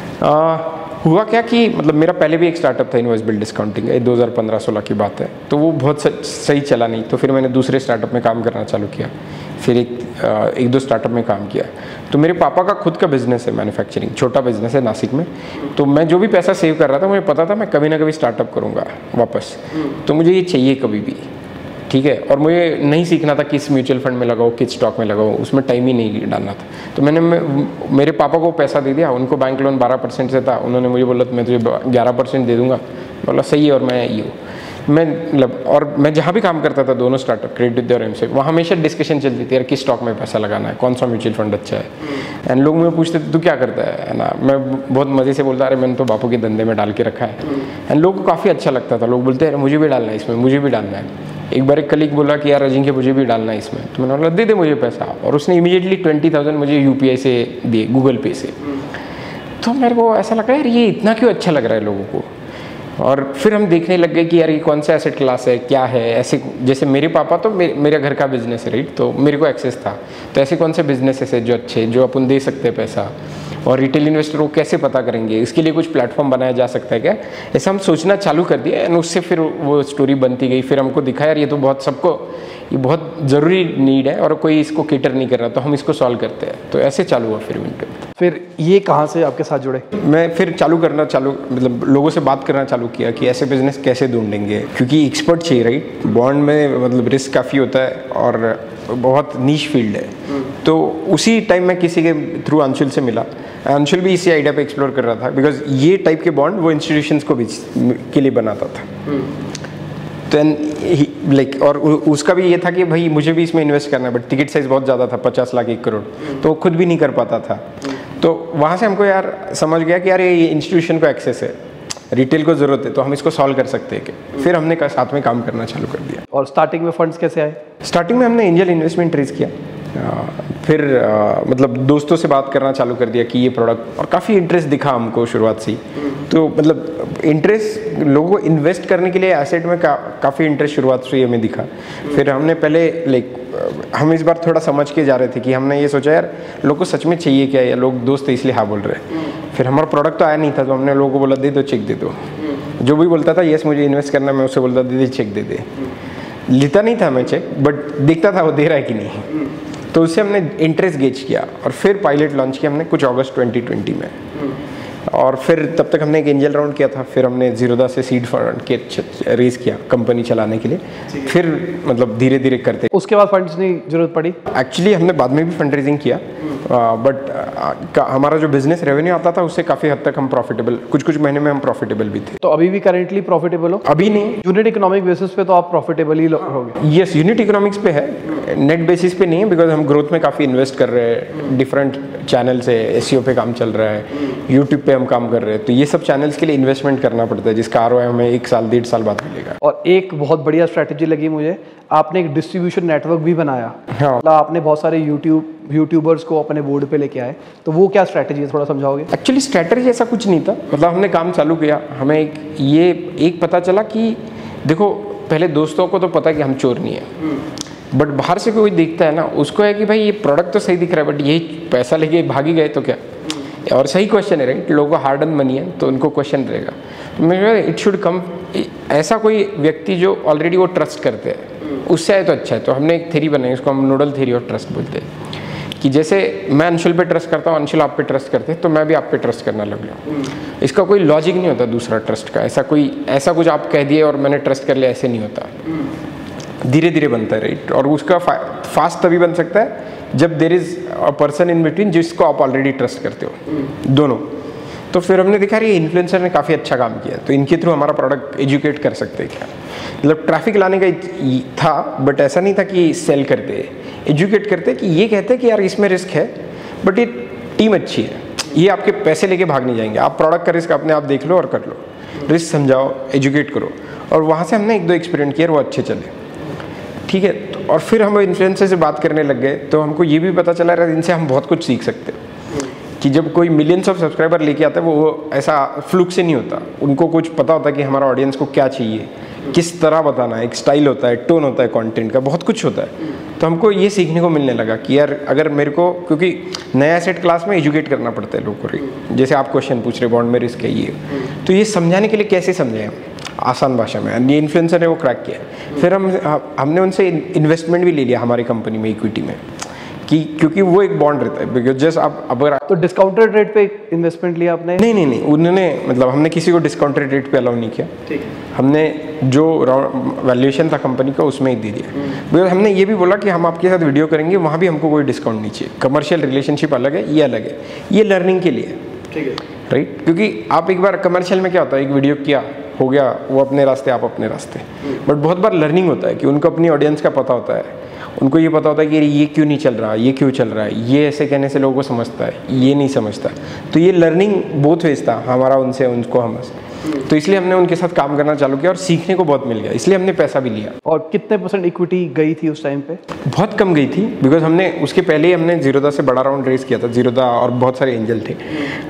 आया? हुआ क्या कि मतलब मेरा पहले भी एक स्टार्टअप था इनवॉइस बिल डिस्काउंटिंग, 2015-16 की बात है। तो वो बहुत सही चला नहीं, तो फिर मैंने दूसरे स्टार्टअप में काम करना चालू किया, फिर एक दो स्टार्टअप में काम किया। तो मेरे पापा का खुद का बिजनेस है, मैन्युफैक्चरिंग, छोटा बिजनेस है नासिक में। तो मैं जो भी पैसा सेव कर रहा था मुझे पता था मैं कभी ना कभी स्टार्टअप करूँगा वापस, तो मुझे ये चाहिए कभी भी। ठीक है, और मुझे नहीं सीखना था किस म्यूचुअल फंड में लगाओ, किस स्टॉक में लगाओ, उसमें टाइम ही नहीं डालना था। तो मैंने मेरे पापा को पैसा दे दिया, उनको बैंक लोन 12% से था, उन्होंने मुझे बोला मैं तुझे 11% दे दूंगा। बोला सही है, और मैं ये हूँ और मैं जहाँ भी काम करता था, दोनों स्टार्टअप क्रेडिट विद्या और एमसेक, वहाँ हमेशा डिस्कशन चलती थी यार किस स्टॉक में पैसा लगाना है, कौन सा म्यूचुअल फंड अच्छा है। एंड लोग मुझे पूछते थे तू क्या करता है ना, मैं बहुत मज़े से बोलता अरे मैंने तो बापू के धंधे में डाल के रखा है। एंड लोगों को काफ़ी अच्छा लगता था, लोग बोलते हैं मुझे भी डालना है इसमें, मुझे भी डालना है। एक बार एक कलीग बोला कि यार अजिंक्य मुझे भी डालना है इसमें, तो मैंने बोला दे दे मुझे पैसा, और उसने इमीडिएटली 20,000 मुझे UPI से दिए, गूगल पे से। तो मेरे को ऐसा लगा यार ये इतना क्यों अच्छा लग रहा है लोगों को। और फिर हम देखने लग गए कि यार ये कौन सा एसेट क्लास है, क्या है। ऐसे जैसे मेरे पापा तो मेरे घर का बिजनेस है, राइट, तो मेरे को एक्सेस था। तो ऐसे कौन से बिजनेसेस है जो अच्छे, जो अपन दे सकते हैं पैसा, और रिटेल इन्वेस्टर को कैसे पता करेंगे, इसके लिए कुछ प्लेटफॉर्म बनाया जा सकता है क्या। ऐसा हम सोचना चालू कर दिया, एंड उससे फिर वो स्टोरी बनती गई। फिर हमको दिखा यार ये तो बहुत सबको ये बहुत ज़रूरी नीड है और कोई इसको केटर नहीं कर रहा, तो हम इसको सॉल्व करते हैं। तो ऐसे चालू हुआ फिर विंटर। फिर ये कहाँ से आपके साथ जुड़े? मैं फिर मतलब लोगों से बात करना चालू किया कि ऐसे बिजनेस कैसे ढूंढेंगे, क्योंकि एक्सपर्ट चाहिए, राइट। बॉन्ड में मतलब रिस्क काफ़ी होता है और बहुत नीश फील्ड है। तो उसी टाइम मैं किसी के थ्रू अंशुल से मिला। अंशुल भी इसी आइडिया पे एक्सप्लोर कर रहा था, बिकॉज ये टाइप के बॉन्ड वो इंस्टीट्यूशंस को भी के लिए बनाता था। तो लाइक और उसका भी ये था कि भाई मुझे भी इसमें इन्वेस्ट करना है, बट टिकट साइज बहुत ज़्यादा था, 50 लाख 1 करोड़, तो वो खुद भी नहीं कर पाता था। तो वहाँ से हमको यार समझ गया कि यार ये इंस्टीट्यूशन को एक्सेस है, रिटेल को ज़रूरत है, तो हम इसको सॉल्व कर सकते हैं कि। फिर हमने साथ में काम करना चालू कर दिया। और स्टार्टिंग में फंड्स कैसे आए? स्टार्टिंग में हमने एंजल इन्वेस्टमेंट रेज किया, फिर मतलब दोस्तों से बात करना चालू कर दिया कि ये प्रोडक्ट, और काफ़ी इंटरेस्ट दिखा हमको शुरुआत से ही। तो मतलब इंटरेस्ट लोगों को इन्वेस्ट करने के लिए एसेट में काफ़ी इंटरेस्ट शुरुआत से ही हमें दिखा। फिर हमने पहले लाइक हम इस बार थोड़ा समझ के जा रहे थे कि हमने ये सोचा यार लोग को सच में चाहिए क्या, या लोग दोस्त है इसलिए हाँ बोल रहे हैं। फिर हमारा प्रोडक्ट तो आया नहीं था, तो हमने लोगों को बोला दे दो चेक दे दो। जो भी बोलता था यस मुझे इन्वेस्ट करना, मैं उससे बोलता दे चेक दे दे। लेता नहीं था मैं चेक, बट देखता था वो दे रहा है कि नहीं। तो उससे हमने इंटरेस्ट गेज किया और फिर पायलट लॉन्च किया हमने कुछ अगस्त 2020 में। और फिर तब तक हमने एक एंजल राउंड किया था, फिर हमने जीरोधा से सीड फंड के रेज किया कंपनी चलाने के लिए। फिर मतलब धीरे धीरे करते, उसके बाद फंड्स की जरूरत पड़ी। एक्चुअली हमने बाद में भी फंड रेजिंग किया, बट हमारा जो बिजनेस रेवेन्यू आता था उससे काफ़ी हद तक हम प्रॉफिटेबल, कुछ महीने में हम प्रॉफिटेबल भी थे। तो अभी भी करेंटली प्रॉफिटेबल हो? अभी नहीं, यूनिट इकोनॉमिक बेसिस पे तो आप प्रॉफिटेबल ही होगे। यस, यूनिट इकोनॉमिक्स पे है, नेट बेसिस पे नहीं है, बिकॉज हम ग्रोथ में काफ़ी इन्वेस्ट कर रहे हैं। डिफरेंट चैनल से एसईओ पे काम चल रहा है, यूट्यूब पे हम काम कर रहे हैं, तो ये सब चैनल्स के लिए इन्वेस्टमेंट करना पड़ता है, जिसका आरओआई हमें 1 साल 1.5 साल बाद मिलेगा। और एक बहुत बढ़िया स्ट्रैटेजी लगी मुझे, आपने एक डिस्ट्रीब्यूशन नेटवर्क भी बनाया। हाँ, मतलब आपने बहुत सारे यूट्यूबर्स को अपने बोर्ड पे लेके आए, तो वो क्या स्ट्रैटेजी है, थोड़ा समझाओगे? एक्चुअली स्ट्रैटेजी ऐसा कुछ नहीं था, मतलब हमने काम चालू किया, हमें एक पता चला कि देखो पहले दोस्तों को तो पता है कि हम चोर नहीं है, बट बाहर से कोई देखता है ना, उसको है कि भाई ये प्रोडक्ट तो सही दिख रहा है, बट यही पैसा लेके भागी गए तो क्या। और सही क्वेश्चन है, राइट। लोगों को हार्ड अर्न मनी है, तो उनको क्वेश्चन रहेगा। तो मैं इट शुड कम ऐसा कोई व्यक्ति जो ऑलरेडी वो ट्रस्ट करते हैं, उससे आए तो अच्छा है। तो हमने एक थ्योरी बनाई, उसको हम नोडल थ्योरी ऑफ ट्रस्ट बोलते हैं, कि जैसे मैं अंशुल पे ट्रस्ट करता हूँ, अंशुल आप पे ट्रस्ट करते हैं, तो मैं भी आप पे ट्रस्ट करना लग गया। इसका कोई लॉजिक नहीं होता दूसरा ट्रस्ट का, ऐसा कुछ आप कह दिए और मैंने ट्रस्ट कर लिया, ऐसे नहीं होता। धीरे धीरे बनता है, राइट। और उसका फास्ट तभी बन सकता है जब there is a person in between जिसको आप ऑलरेडी ट्रस्ट करते हो, दोनों। तो फिर हमने देखा ये इन्फ्लुएंसर ने काफ़ी अच्छा काम किया, तो इनके थ्रू हमारा प्रोडक्ट एजुकेट कर सकते हैं क्या। मतलब ट्रैफिक लाने का था, बट ऐसा नहीं था कि सेल करते, एजुकेट करते, कि ये कहते हैं कि यार इसमें रिस्क है, बट ये टीम अच्छी है, ये आपके पैसे लेके भाग नहीं जाएंगे, आप प्रोडक्ट का रिस्क अपने आप देख लो और कर लो, रिस्क समझाओ, एजुकेट करो। और वहाँ से हमने 1-2 एक्सपेरिमेंट किए, वो अच्छे चले, ठीक है। और फिर हम इन्फ्लुएंसर से बात करने लग गए, तो हमको ये भी पता चला रहा इनसे हम बहुत कुछ सीख सकते हैं, कि जब कोई मिलियंस ऑफ सब्सक्राइबर लेके आता है, वो ऐसा फ्लुक से नहीं होता, उनको कुछ पता होता है कि हमारा ऑडियंस को क्या चाहिए, किस तरह बताना है, एक स्टाइल होता है, टोन होता है, कंटेंट का बहुत कुछ होता है। तो हमको ये सीखने को मिलने लगा कि यार अगर मेरे को, क्योंकि नया एसेट क्लास में एजुकेट करना पड़ता है लोगों को, जैसे आप क्वेश्चन पूछ रहे बॉन्ड में रिस्क है ये, तो ये समझाने के लिए कैसे समझाएं हम आसान भाषा में, ये इन्फ्लुएंसर ने वो क्रैक किया। फिर हमने उनसे इन्वेस्टमेंट भी ले लिया हमारी कंपनी में, इक्विटी में, कि क्योंकि वो एक बॉन्ड रहता है, बिकॉज जस्ट आप अगर तो डिस्काउंटेड रेट पे इन्वेस्टमेंट लिया आपने? नहीं, उन्होंने मतलब हमने किसी को डिस्काउंटेड रेट पे अलाउ नहीं किया, ठीक है। हमने जो वैल्यूएशन था कंपनी का उसमें ही दे दिया, बिकॉज हमने ये भी बोला कि हम आपके साथ वीडियो करेंगे, वहाँ भी हमको कोई डिस्काउंट नहीं चाहिए, कमर्शियल रिलेशनशिप अलग है, ये अलग है, ये लर्निंग के लिए, ठीक है, राइट। क्योंकि आप एक बार कमर्शियल में क्या होता है, एक वीडियो किया हो गया, वो अपने रास्ते आप अपने रास्ते, बट बहुत बार लर्निंग होता है कि उनको अपनी ऑडियंस का पता होता है, उनको ये पता होता है कि ये क्यों नहीं चल रहा, ये क्यों चल रहा है, ये ऐसे कहने से लोगों को समझता है, ये नहीं समझता। तो ये लर्निंग बोथ वेज था, हमारा उनसे, उनको हम। तो इसलिए हमने उनके साथ काम करना चालू किया और सीखने को बहुत मिल गया, इसलिए हमने पैसा भी लिया। और कितने % इक्विटी गई थी उस टाइम पे? बहुत कम गई थी, बिकॉज हमने उसके पहले ही हमने जीरोधा से बड़ा राउंड रेस किया था, जीरोधा और बहुत सारे एंजल थे।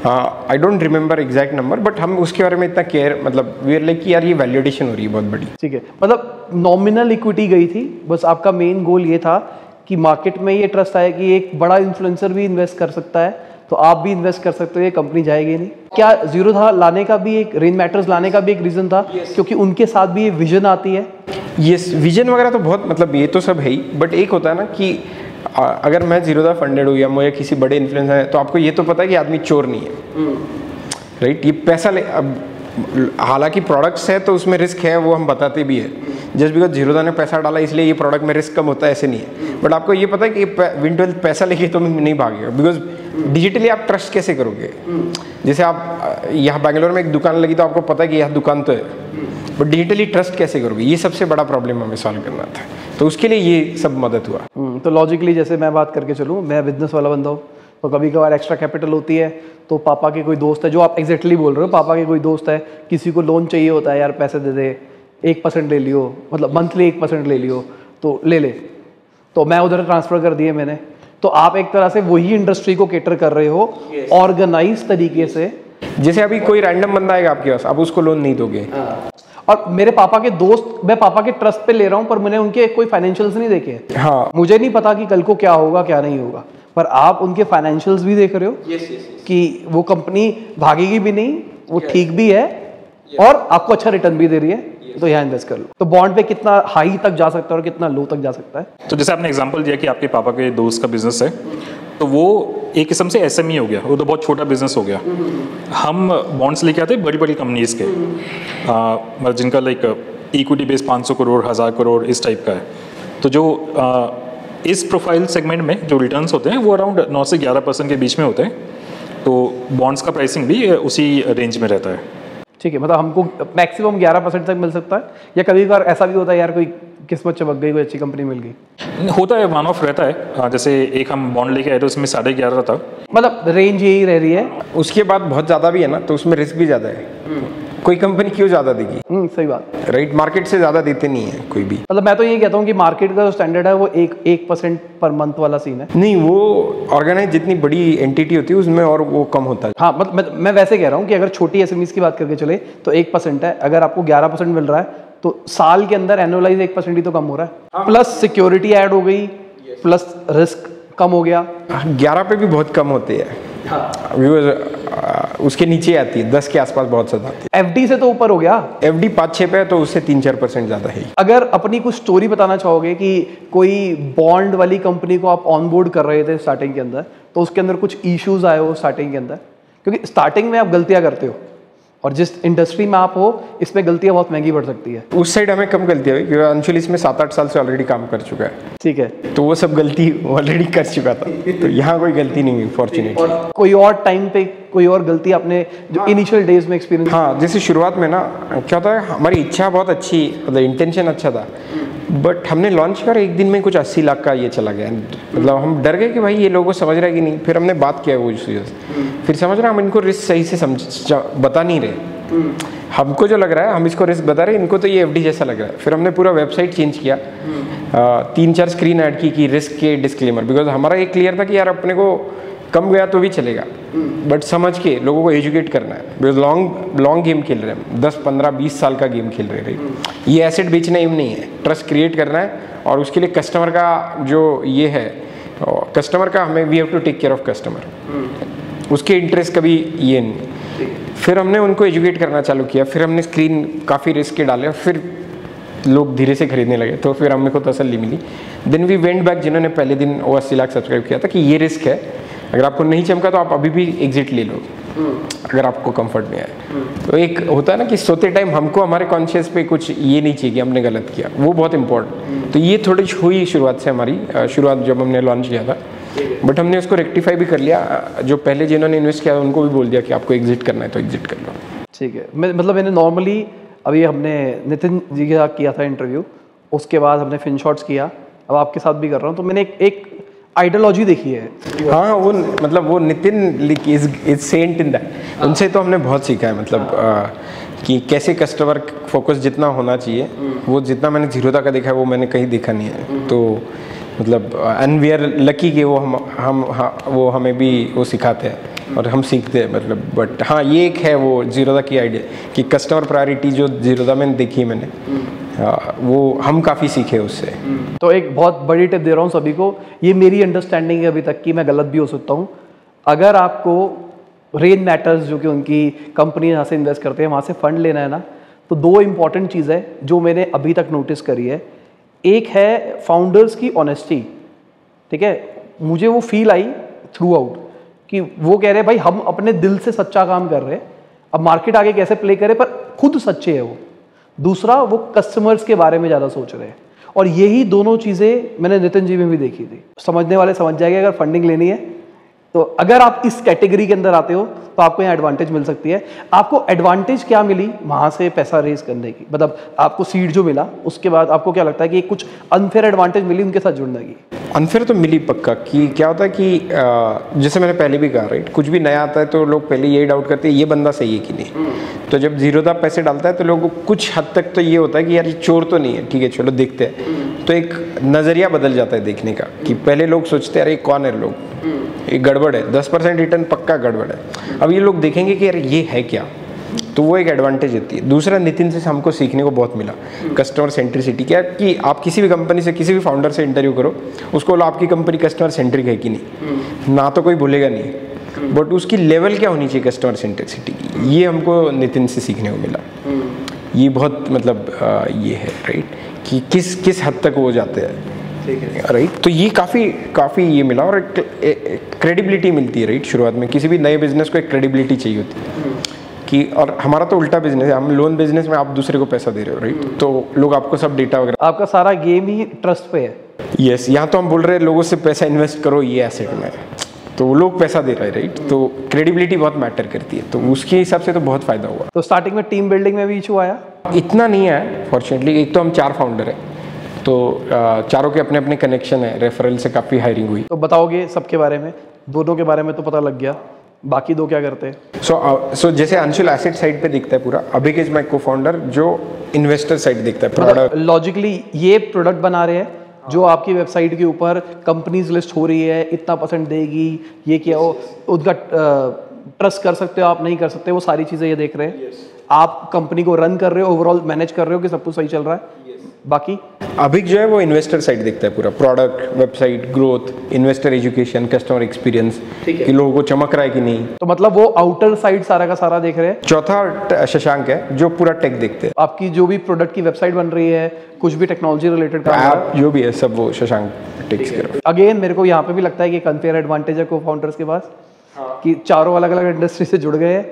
I don't remember exact number, but हम उसके बारे में इतना केयर, मतलब वी आर लाइक कि यार ये वैल्यूएशन हो रही है बहुत बड़ी, ठीक है। मतलब नॉमिनल इक्विटी गई थी, बस आपका मेन गोल ये था कि मार्केट में ये ट्रस्ट आया कि एक बड़ा इन्फ्लुएंसर भी इन्वेस्ट कर सकता है, तो आप भी इन्वेस्ट कर सकते हो, ये कंपनी जाएगी नहीं। क्या जीरोधा लाने का भी एक, रेन मैटर्स लाने का भी एक रीजन था? क्योंकि उनके साथ भी ये विजन आती है। यस, विजन वगैरह तो बहुत, मतलब ये तो सब है ही, बट एक होता है ना कि अगर मैं जीरोधा फंडेड हूँ या मुझे किसी बड़े इन्फ्लुएंसर है तो आपको ये तो पता है कि आदमी चोर नहीं है, राइट। ये पैसा ले, अब हालांकि प्रोडक्ट्स है तो उसमें रिस्क है, वो हम बताते भी है। जस्ट बिकॉज जीरोधा ने पैसा डाला इसलिए ये प्रोडक्ट में रिस्क कम होता है, ऐसे नहीं है। बट आपको ये पता है कि विन12 पैसा लेके तो नहीं भागेगा, बिकॉज डिजिटली आप ट्रस्ट कैसे करोगे। जैसे आप यहाँ बैंगलोर में एक दुकान लगी तो आपको पता है कि यह दुकान तो है, बट डिजिटली ट्रस्ट कैसे करोगे, ये सबसे बड़ा प्रॉब्लम हमें सॉल्व करना था। तो उसके लिए ये सब मदद हुआ। तो लॉजिकली जैसे मैं बात करके चलूँ, मैं बिजनेस वाला बंदा हूँ, तो कभी कभार एक्स्ट्रा कैपिटल होती है, तो पापा के कोई दोस्त है, जो आप एग्जैक्टली बोल रहे हो, पापा के कोई दोस्त है, किसी को लोन चाहिए होता है, यार पैसे दे दे, 1% ले लियो, मतलब मंथली 1% ले लियो, तो ले ले, तो मैं उधर ट्रांसफ़र कर दिए मैंने। तो आप एक तरह से वही इंडस्ट्री को केटर कर रहे हो ऑर्गेनाइज तरीके से। जैसे अभी कोई रैंडम बंदा आएगा आपके पास, आप उसको लोन नहीं दोगे। और मेरे पापा के दोस्त, मैं पापा के ट्रस्ट पे ले रहा हूँ, पर मैंने उनके कोई फाइनेंशियल्स नहीं देखे। हाँ, मुझे नहीं पता कि कल को क्या होगा क्या नहीं होगा, पर आप उनके फाइनेंशियल्स भी देख रहे हो कि वो कंपनी भागेगी भी नहीं, वो ठीक भी है और आपको अच्छा रिटर्न भी दे रही है, तो यहाँ इन्वेस्ट कर लो। तो बॉन्ड पे कितना हाई तक जा सकता है और कितना लो तक जा सकता है। तो जैसे आपने एग्जांपल दिया कि आपके पापा के दोस्त का बिजनेस है, तो वो एक किस्म से एसएमई हो गया, वो तो बहुत छोटा बिजनेस हो गया। हम बॉन्ड्स लेके आते हैं बड़ी बड़ी कंपनीज के, मतलब जिनका like equity base 500 crore 1000 crore इस टाइप का है। तो जो इस प्रोफाइल सेगमेंट में जो रिटर्न्स होते हैं वो अराउंड 9 से 11% के बीच में होते हैं। तो बॉन्ड्स का प्राइसिंग भी उसी रेंज में रहता है। ठीक है, मतलब हमको मैक्सिमम 11% तक मिल सकता है, या कभी कभार ऐसा भी होता है यार कोई किस्मत चमक गई, कोई अच्छी कंपनी मिल गई। होता है, वन ऑफ रहता है। जैसे एक हम बॉन्ड लेके आए तो उसमें 11.5 था, मतलब रेंज यही रह रही है। उसके बाद बहुत ज़्यादा भी है ना, तो उसमें रिस्क भी ज़्यादा है। कोई कंपनी क्यों ज़्यादा देगी? सही बात, राइट। मार्केट से ज़्यादा देते नहीं है कोई भी। मतलब मैं तो ये कहता हूँ कि मार्केट का जो स्टैंडर्ड है वो 1% पर मंथ वाला सीन है। नहीं, वो ऑर्गेनाइज जितनी बड़ी एंटिटी होती है उसमें और वो कम होता है। हाँ, मतलब मैं वैसे कह रहा हूँ कि अगर छोटी एसएमईज की बात करके चले तो 1% है, अगर आपको 11% मिल रहा है तो साल के अंदर एनुअलाइज 1% ही तो कम हो रहा है। प्लस सिक्योरिटी ऐड हो गई, प्लस रिस्क कम हो गया। 11 पे भी बहुत कम होते हैं। उसके नीचे आती है, 10 के आसपास बहुत ज़्यादा आती है। एफडी से तो ऊपर हो गया। एफडी 5-6 पे है तो उससे 3-4% ज़्यादा है। अगर अपनी कुछ स्टोरी बताना चाहोगे कि कोई बॉन्ड वाली कंपनी को आप ऑन बोर्ड कर रहे थे स्टार्टिंग के अंदर, तो उसके अंदर कुछ इश्यूज आए हो स्टार्टिंग के अंदर, क्योंकि स्टार्टिंग में आप गलतियां करते हो और जिस इंडस्ट्री में आप हो इसमें गलतियां बहुत महंगी पड़ सकती है। उस साइड हमें कम गलतियां हुई क्योंकि अंशुल इसमें 7-8 साल से ऑलरेडी काम कर चुका है। ठीक है, तो वो सब गलती ऑलरेडी कर चुका था, तो यहाँ कोई गलती नहीं हुई फॉर्चुनेटली। और कोई और टाइम पे कोई और गलती आपने जो इनिशियल डेज में एक्सपीरियंस? हाँ, जैसे शुरुआत में ना क्या होता है, हमारी इच्छा बहुत अच्छी, मतलब इंटेंशन अच्छा था, बट हमने लॉन्च कर एक दिन में कुछ 80 लाख का ये चला गया। मतलब हम डर गए कि भाई ये लोगों समझ रहा है कि नहीं। फिर हमने बात किया वो चीज़, फिर समझ रहे हम इनको रिस्क सही से बता नहीं रहे। हमको जो लग रहा है हम इसको रिस्क बता रहे हैं, इनको तो ये एफडी जैसा लग रहा है। फिर हमने पूरा वेबसाइट चेंज किया, 3-4 स्क्रीन ऐड की रिस्क के डिस्क्लेमर, बिकॉज हमारा ये क्लियर था कि यार अपने को कम गया तो भी चलेगा, बट समझ के लोगों को एजुकेट करना है, बिकॉज लॉन्ग गेम खेल रहे हैं, 10-15-20 साल का गेम खेल रहे हैं। ये एसेट बेचना एम नहीं है, ट्रस्ट क्रिएट करना है, और उसके लिए कस्टमर का जो ये है, कस्टमर का हमें we have to take care of customer, उसके इंटरेस्ट कभी ये नहीं। फिर हमने उनको एजुकेट करना चालू किया, फिर हमने स्क्रीन काफ़ी रिस्क के डाले, फिर लोग धीरे से खरीदने लगे, तो फिर हमें को तसल्ली मिली। देन वी वेंट बैक, जिन्होंने पहले दिन वो 80 लाख सब्सक्राइब किया था, कि ये रिस्क है, अगर आपको नहीं चमका तो आप अभी भी एग्जिट ले लो, अगर आपको कंफर्ट नहीं आया। तो एक होता है ना कि सोते टाइम हमको हमारे कॉन्शियस पे कुछ ये नहीं चाहिए कि हमने गलत किया, वो बहुत इंपॉर्टेंट। तो ये थोड़ी हुई शुरुआत से हमारी, शुरुआत जब हमने लॉन्च किया था, बट हमने उसको रेक्टिफाई भी कर लिया। जो पहले जिन्होंने इन्वेस्ट किया उनको भी बोल दिया कि आपको एग्जिट करना है तो एग्जिट कर लो। ठीक है, मतलब मैंने नॉर्मली अभी हमने नितिन जी के साथ किया था इंटरव्यू, उसके बाद हमने फिनशॉट्स किया, अब आपके साथ भी कर रहा हूँ, तो मैंने एक आइडियोलॉजी देखी है। हाँ, वो मतलब वो Nitin is sent in that, उनसे तो हमने बहुत सीखा है। मतलब कि कैसे कस्टमर फोकस जितना होना चाहिए, वो जितना मैंने जीरोधा का देखा है वो मैंने कहीं देखा नहीं है। तो मतलब एंड वी आर लकी कि वो वो हमें भी वो सिखाते हैं और हम सीखते हैं। मतलब बट हाँ, ये एक है वो जीरोधा की आइडिया कि कस्टमर प्रायोरिटी जो जीरोधा में देखी मैंने, वो हम काफ़ी सीखे उससे। तो एक बहुत बड़ी टिप दे रहा हूँ सभी को, ये मेरी अंडरस्टैंडिंग है अभी तक की, मैं गलत भी हो सकता हूँ। अगर आपको रेन मैटर्स जो कि उनकी कंपनी जहाँ से इन्वेस्ट करते हैं वहाँ से फंड लेना है ना, तो 2 इंपॉर्टेंट चीज़ है जो मैंने अभी तक नोटिस करी है। एक है फाउंडर्स की ऑनेस्टी, ठीक है, मुझे वो फील आई थ्रू आउट कि वो कह रहे हैं भाई हम अपने दिल से सच्चा काम कर रहे हैं, अब मार्केट आगे कैसे प्ले करे पर खुद सच्चे है वो। दूसरा, वो कस्टमर्स के बारे में ज़्यादा सोच रहे हैं। और यही दोनों चीज़ें मैंने नितिन जी में भी देखी थी। समझने वाले समझ जाएंगे, अगर फंडिंग लेनी है तो अगर आप इस कैटेगरी के अंदर आते हो तो आपको यहाँ एडवांटेज मिल सकती है। आपको एडवांटेज क्या मिली वहाँ से पैसा रेज करने की, मतलब आपको सीड जो मिला उसके बाद आपको क्या लगता है कि कुछ अनफेयर एडवांटेज मिली उनके साथ जुड़ने की? अनफेयर तो मिली पक्का। कि क्या होता है कि जैसे मैंने पहले भी कहा, राइट, कुछ भी नया आता है तो लोग पहले यही डाउट करते हैं ये बंदा सही है कि नहीं। तो जब जीरो था पैसे डालता है तो लोगों को कुछ हद तक तो ये होता है कि यार ये चोर तो नहीं है, ठीक है चलो देखते हैं। तो एक नज़रिया बदल जाता है देखने का कि पहले लोग सोचते हैं अरे कौन है लोग, ये गड़बड़ है, 10% रिटर्न पक्का गड़बड़ है। अब ये लोग देखेंगे कि यार ये है क्या, तो वो एक एडवांटेज होती है। दूसरा, नितिन से हमको सीखने को बहुत मिला कस्टमर सेंट्रिसिटी। क्या कि आप किसी भी कंपनी से, किसी भी फाउंडर से इंटरव्यू करो, उसको बोलो आपकी कंपनी कस्टमर सेंट्रिक है कि नहीं, ना तो कोई बोलेगा नहीं, बट उसकी लेवल क्या होनी चाहिए कस्टमर सेंट्रिसिटी की, ये हमको नितिन से सीखने को मिला। ये बहुत मतलब ये है, राइट, कि किस हद तक वो जाते हैं, राइट। तो ये काफ़ी ये मिला और क्रेडिबिलिटी मिलती है, राइट। शुरुआत में किसी भी नए बिजनेस को एक क्रेडिबिलिटी चाहिए होती है कि, और हमारा तो उल्टा बिजनेस है, हम लोन बिजनेस में आप दूसरे को पैसा दे रहे हो, राइट, तो लोग आपको सब डेटा वगैरह, आपका सारा गेम ही ट्रस्ट पे है। यस, यहाँ तो हम बोल रहे हैं लोगों से पैसा इन्वेस्ट करो ये एसेट में, तो वो लोग पैसा दे रहे हैं, राइट। तो क्रेडिबिलिटी बहुत मैटर करती है, तो उसके हिसाब से तो बहुत फायदा हुआ। तो स्टार्टिंग में टीम बिल्डिंग में भी इशू आया? इतना नहीं है फॉर्चुनेटली। एक तो हम 4 फाउंडर हैं, तो चारों के अपने अपने कनेक्शन है, रेफरल से काफ़ी हायरिंग हुई। तो बताओगे सबके बारे में? दोनों के बारे में तो पता लग गया, बाकी 2 क्या करते हैं? सो जैसे अंशुल एसेट साइड पे दिखता है पूरा, अभिक इज माय को-फाउंडर जो इन्वेस्टर साइड दिखता है प्रोडक्ट। लॉजिकली ये प्रोडक्ट बना रहे हैं जो आपकी वेबसाइट के ऊपर कंपनीज लिस्ट हो रही है, इतना % देगी, ये क्या हो, उनका ट्रस्ट कर सकते हो आप, नहीं कर सकते, वो सारी चीज़ें ये देख रहे हैं। आप कंपनी को रन कर रहे हो, ओवरऑल मैनेज कर रहे हो कि सब कुछ सही चल रहा है। बाकी अभिक जो है वो इन्वेस्टर साइड देखता है पूरा, product, website, growth, investor education, customer experience, कि लोगों को चमक रहा है कि नहीं। तो मतलब वो आउटर साइड सारा का सारा देख रहे हैं। चौथा शशांक है जो पूरा टेक देखते हैं। आपकी जो भी प्रोडक्ट की वेबसाइट बन रही है, कुछ भी टेक्नोलॉजी रिलेटेड ऐप जो भी है सब वो शशांक टेक्स कर रहा है। अगेन मेरे को यहाँ पे भी लगता है कि अनफेयर एडवांटेज है को फाउंडर्स के पास, कि चारों अलग अलग इंडस्ट्री से जुड़ गए हैं।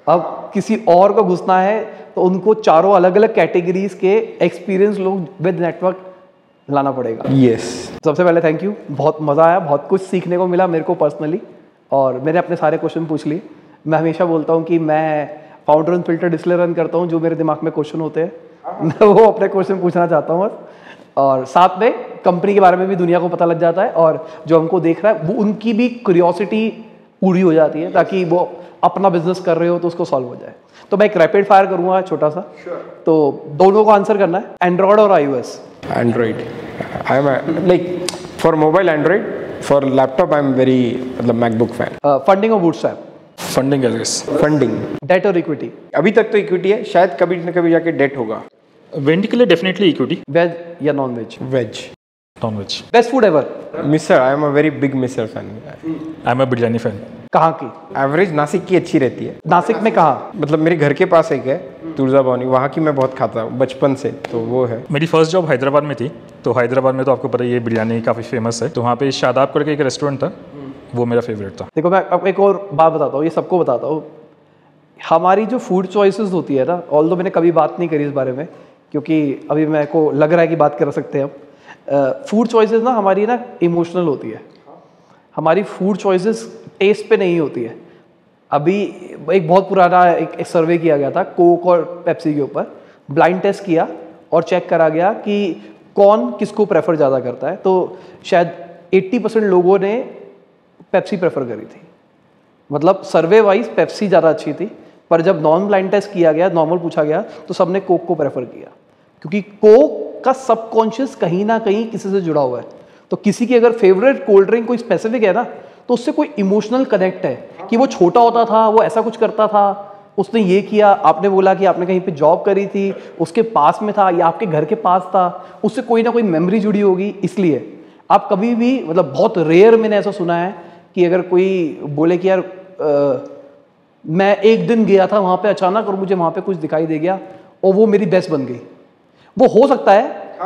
अब किसी और को घुसना है तो उनको चारों अलग अलग कैटेगरीज के एक्सपीरियंस लोग विद नेटवर्क लाना पड़ेगा। यस, सबसे पहले थैंक यू, बहुत मज़ा आया, बहुत कुछ सीखने को मिला मेरे को पर्सनली, और मैंने अपने सारे क्वेश्चन पूछ लिए। मैं हमेशा बोलता हूँ कि मैं फाउंडर अनफिल्टर्ड इसलिए रन करता हूँ, जो मेरे दिमाग में क्वेश्चन होते हैं मैं वो अपने क्वेश्चन पूछना चाहता हूँ बस, और साथ में कंपनी के बारे में भी दुनिया को पता लग जाता है, और जो हमको देख रहा है वो उनकी भी क्यूरियोसिटी पूरी हो जाती है, ताकि वो अपना बिजनेस कर रहे हो तो उसको सॉल्व हो जाए। तो मैं एक रैपिड फायर करूंगा छोटा सा, तो दोनों को आंसर करना है, एंड्रॉयड और iOS? Android. I am like for mobile Android, for laptop I am very मतलब मैकबुक फैन। फंडिंग और बूटस्ट्रैप? फंडिंग है गाइस। फंडिंग। डेट और इक्विटी? अभी तक तो इक्विटी है, शायद कभी न कभी जाके डेट होगा। वेंडी के लिए डेफिनेटली इक्विटी। वेज या non veg? Veg. Non veg. Best food ever? Misal, I am a very big misal fan. I am a biryani fan. कहाँ की? एवरेज नासिक की अच्छी रहती है। नासिक में कहाँ? मतलब मेरे घर के पास एक है तुलजा भवानी, वहाँ की मैं बहुत खाता हूँ बचपन से, तो वो है। मेरी फर्स्ट जॉब हैदराबाद में थी, तो हैदराबाद में तो आपको पता है ये बिरयानी काफ़ी फेमस है, तो वहाँ पे शादाब करके एक रेस्टोरेंट था, वो मेरा फेवरेट था। देखो मैं अब एक और बात बताता हूँ, ये सबको बताता हूँ, हमारी जो फूड चॉइसेस होती है ना, ऑल्दो मैंने कभी बात नहीं करी इस बारे में, क्योंकि अभी मेरे को लग रहा है कि बात कर सकते हैं हम। फूड चॉइसेस ना हमारी ना इमोशनल होती है, हमारी फूड चॉइसेस टेस्ट पे नहीं होती है। अभी एक बहुत पुराना एक सर्वे किया गया था कोक और पेप्सी के ऊपर, ब्लाइंड टेस्ट किया और चेक करा गया कि कौन किसको प्रेफर ज़्यादा करता है, तो शायद 80% लोगों ने पेप्सी प्रेफर करी थी, मतलब सर्वे वाइज पेप्सी ज़्यादा अच्छी थी। पर जब नॉन ब्लाइंड टेस्ट किया गया, नॉर्मल पूछा गया, तो सबने कोक को प्रेफर किया, क्योंकि कोक का सबकॉन्शियस कहीं ना कहीं किसी से जुड़ा हुआ है। तो किसी की अगर फेवरेट कोल्ड ड्रिंक कोई स्पेसिफिक है ना, तो उससे कोई इमोशनल कनेक्ट है, कि वो छोटा होता था, वो ऐसा कुछ करता था, उसने ये किया, आपने बोला कि आपने कहीं पे जॉब करी थी, उसके पास में था या आपके घर के पास था, उससे कोई ना कोई मेमोरी जुड़ी होगी। इसलिए आप कभी भी, मतलब बहुत रेयर मैंने ऐसा सुना है कि अगर कोई बोले कि यार मैं एक दिन गया था वहाँ पे अचानक और मुझे वहाँ पे कुछ दिखाई दे गया और वो मेरी बेस्ट बन गई, वो हो सकता है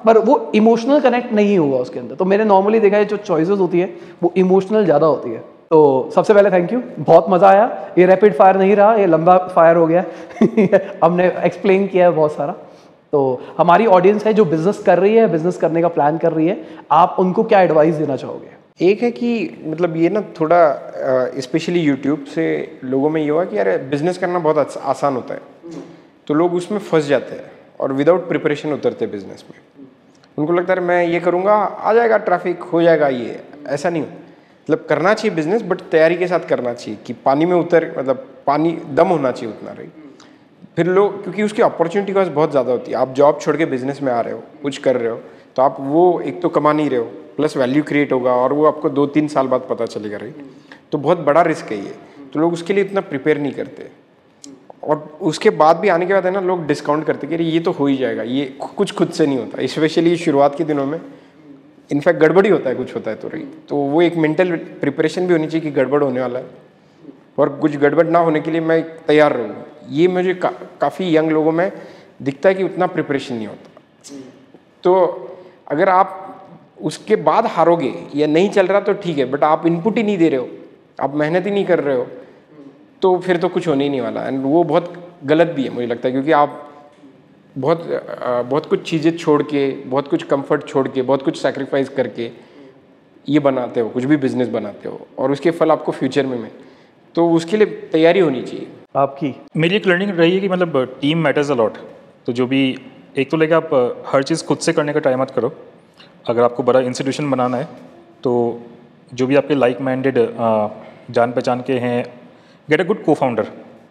पर वो इमोशनल कनेक्ट नहीं हुआ उसके अंदर। तो मैंने नॉर्मली देखा है जो चॉइसेस होती है वो इमोशनल ज़्यादा होती है। तो सबसे पहले थैंक यू, बहुत मज़ा आया। ये रैपिड फायर नहीं रहा, ये लंबा फायर हो गया हमने एक्सप्लेन किया है बहुत सारा। तो हमारी ऑडियंस है जो बिजनेस कर रही है, बिजनेस करने का प्लान कर रही है, आप उनको क्या एडवाइस देना चाहोगे? एक है कि मतलब ये ना थोड़ा स्पेशली यूट्यूब से लोगों में ये हुआ कि यार बिजनेस करना बहुत आसान होता है, तो लोग उसमें फंस जाते हैं और विदाउट प्रिपरेशन उतरते हैं बिजनेस में। उनको लगता है मैं ये करूँगा आ जाएगा ट्रैफिक, हो जाएगा, ये ऐसा नहीं हो। मतलब करना चाहिए बिजनेस, बट तैयारी के साथ करना चाहिए कि पानी में मतलब पानी दम होना चाहिए उतना, रही। फिर लोग, क्योंकि उसकी अपॉर्चुनिटी कॉस्ट बहुत ज़्यादा होती है। आप जॉब छोड़ के बिजनेस में आ रहे हो, कुछ कर रहे हो, तो आप वो एक तो कमा नहीं रहे हो, प्लस वैल्यू क्रिएट होगा और वो आपको 2-3 साल बाद पता चलेगा, रही। तो बहुत बड़ा रिस्क है ये, तो लोग उसके लिए इतना प्रिपेयर नहीं करते। और उसके बाद भी आने के बाद है ना, लोग डिस्काउंट करते कि ये तो हो ही जाएगा, ये कुछ खुद से नहीं होता। स्पेशली शुरुआत के दिनों में इनफैक्ट गड़बड़ ही होता है, कुछ होता है तो, रही। तो वो एक मेंटल प्रिपरेशन भी होनी चाहिए कि गड़बड़ होने वाला है और कुछ गड़बड़ ना होने के लिए मैं तैयार रहूँ। ये मुझे काफ़ी यंग लोगों में दिखता है कि उतना प्रिपरेशन नहीं होता। तो अगर आप उसके बाद हारोगे या नहीं चल रहा तो ठीक है, बट आप इनपुट ही नहीं दे रहे हो, आप मेहनत ही नहीं कर रहे हो, तो फिर तो कुछ होने ही नहीं वाला। एंड वो बहुत गलत भी है मुझे लगता है, क्योंकि आप बहुत कुछ चीज़ें छोड़ के, बहुत कुछ कंफर्ट छोड़ के, बहुत कुछ सैक्रिफाइस करके ये बनाते हो, कुछ भी बिजनेस बनाते हो, और उसके फल आपको फ्यूचर में तो उसके लिए तैयारी होनी चाहिए। आपकी मेरी एक लर्निंग रही है कि मतलब टीम मैटर्स अ लॉट। तो जो भी एक तो लेके आप हर चीज़ खुद से करने का ट्राई मत करो। अगर आपको बड़ा इंस्टीट्यूशन बनाना है तो जो भी आपके लाइक माइंडेड जान पहचान के हैं, get a good cofounder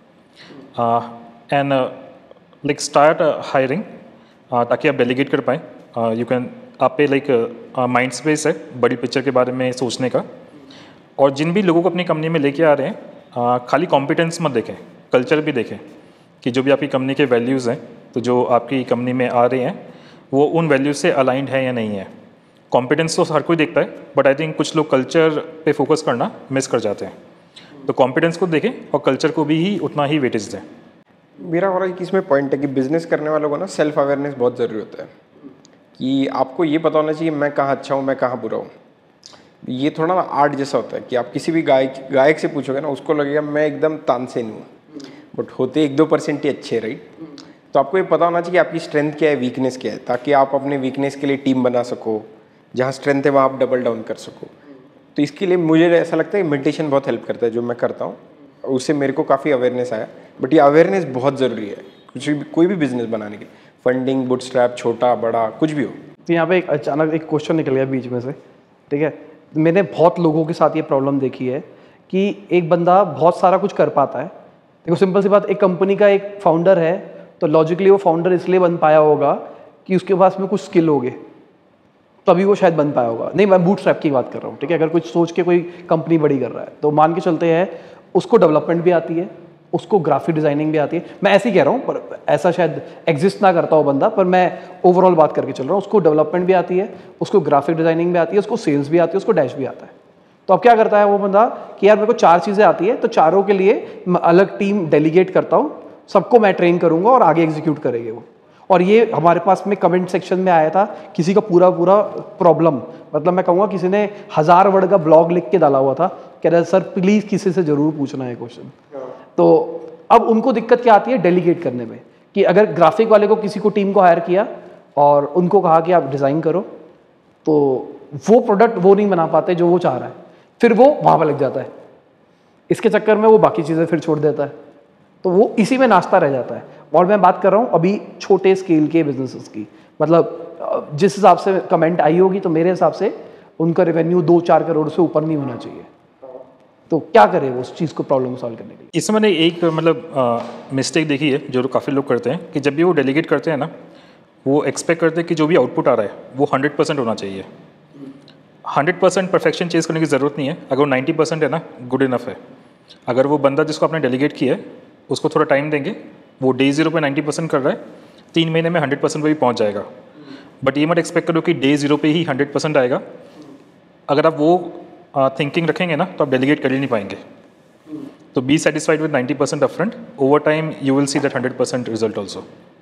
and like start hiring, ताकि आप डेलीगेट कर पाएँ। यू कैन, आप पे लाइक माइंड स्पेस है बड़ी पिक्चर के बारे में सोचने का। और जिन भी लोगों को अपनी कंपनी में लेके आ रहे हैं, खाली कॉम्पिटेंस मत देखें, कल्चर भी देखें कि जो भी आपकी कंपनी के वैल्यूज़ हैं, तो जो आपकी कंपनी में आ रहे हैं वो उन वैल्यूज से अलाइंड है या नहीं है। कॉम्पिटेंस तो हर कोई देखता है, बट आई थिंक कुछ लोग कल्चर पे फोकस करना मिस कर जाते हैं। तो कॉम्पिटेंस को देखें और कल्चर को भी उतना ही वेटेज दें। मेरा और एक इसमें पॉइंट है कि बिजनेस करने वालों को ना सेल्फ अवेयरनेस बहुत ज़रूरी होता है कि आपको ये पता होना चाहिए मैं कहाँ अच्छा हूँ, मैं कहाँ बुरा हूँ। ये थोड़ा ना आर्ट जैसा होता है कि आप किसी भी गायक से पूछोगे ना, उसको लगेगा मैं एकदम तानसेन हूँ, बट होते 1-2% ही अच्छे, राइट। तो आपको ये पता होना चाहिए कि आपकी स्ट्रेंथ क्या है, वीकनेस क्या है, ताकि आप अपने वीकनेस के लिए टीम बना सको, जहाँ स्ट्रेंथ है वहाँ आप डबल डाउन कर सको। तो इसके लिए मुझे ऐसा लगता है मेडिटेशन बहुत हेल्प करता है, जो मैं करता हूँ, उससे मेरे को काफ़ी अवेयरनेस आया। बट ये अवेयरनेस बहुत ज़रूरी है कोई भी बिजनेस बनाने के लिए, फंडिंग, बूटस्ट्रैप, छोटा बड़ा कुछ भी हो। तो यहाँ पे एक अचानक एक क्वेश्चन निकल गया बीच में से, ठीक है। मैंने बहुत लोगों के साथ ये प्रॉब्लम देखी है कि एक बंदा बहुत सारा कुछ कर पाता है। देखो सिंपल सी बात, एक कंपनी का एक फाउंडर है तो लॉजिकली वो फाउंडर इसलिए बन पाया होगा कि उसके पास में कुछ स्किल होगे, तभी वो शायद बन पाया होगा। नहीं, मैं बूटस्ट्रैप की बात कर रहा हूँ, ठीक है। अगर कुछ सोच के कोई कंपनी बड़ी कर रहा है तो मान के चलते हैं उसको डेवलपमेंट भी आती है, उसको ग्राफिक डिजाइनिंग भी आती है। मैं ऐसे ही कह रहा हूँ, पर ऐसा शायद एग्जिस्ट ना करता हो बंदा, पर मैं ओवरऑल बात करके चल रहा हूँ। उसको डेवलपमेंट भी आती है, उसको ग्राफिक डिजाइनिंग भी आती है, उसको सेल्स भी आती है, उसको डैश भी आता है। तो अब क्या करता है वो बंदा कि यार मेरे को 4 चीज़ें आती है, तो चारों के लिए मैं अलग टीम डेलीगेट करता हूँ, सबको मैं ट्रेन करूँगा और आगे एग्जीक्यूट करेंगे वो। और ये हमारे पास में कमेंट सेक्शन में आया था, किसी का पूरा प्रॉब्लम, मतलब मैं कहूँगा किसी ने 1000 वर्ड का ब्लॉग लिख के डाला हुआ था, कह रहा है सर प्लीज़ किसी से ज़रूर पूछना है क्वेश्चन। तो अब उनको दिक्कत क्या आती है डेलीगेट करने में, कि अगर ग्राफिक वाले को किसी को टीम को हायर किया और उनको कहा कि आप डिज़ाइन करो, तो वो प्रोडक्ट वो नहीं बना पाते जो वो चाह रहा है, फिर वो वहाँ पर लग जाता है। इसके चक्कर में वो बाकी चीज़ें फिर छोड़ देता है, तो वो इसी में नाश्ता रह जाता है। और मैं बात कर रहा हूँ अभी छोटे स्केल के बिजनेसेस की, मतलब जिस हिसाब से कमेंट आई होगी तो मेरे हिसाब से उनका रेवेन्यू 2-4 करोड़ से ऊपर नहीं होना चाहिए। तो क्या करें वो उस चीज़ को प्रॉब्लम सॉल्व करने के लिए? इसमें मैंने एक मतलब मिस्टेक देखी है जो काफ़ी लोग करते हैं कि जब भी वो डेलीगेट करते हैं ना, वो एक्सपेक्ट करते हैं कि जो भी आउटपुट आ रहा है वो 100% होना चाहिए। 100% परफेक्शन चेज करने की ज़रूरत नहीं है। अगर वो 90% है ना, गुड इनफ है। अगर वो बंदा जिसको आपने डेलीगेट किया है उसको थोड़ा टाइम देंगे, वो डे 0 पे 90% कर रहा है, 3 महीने में 100% पे भी पहुँच जाएगा। बट ये मत एक्सपेक्ट करो कि डे 0 पे ही 100% आएगा। अगर आप वो थिंकिंग रखेंगे ना तो आप डेलीगेट कर ही नहीं पाएंगे। तो be satisfied with 90% upfront, over time you will see that 100% result also.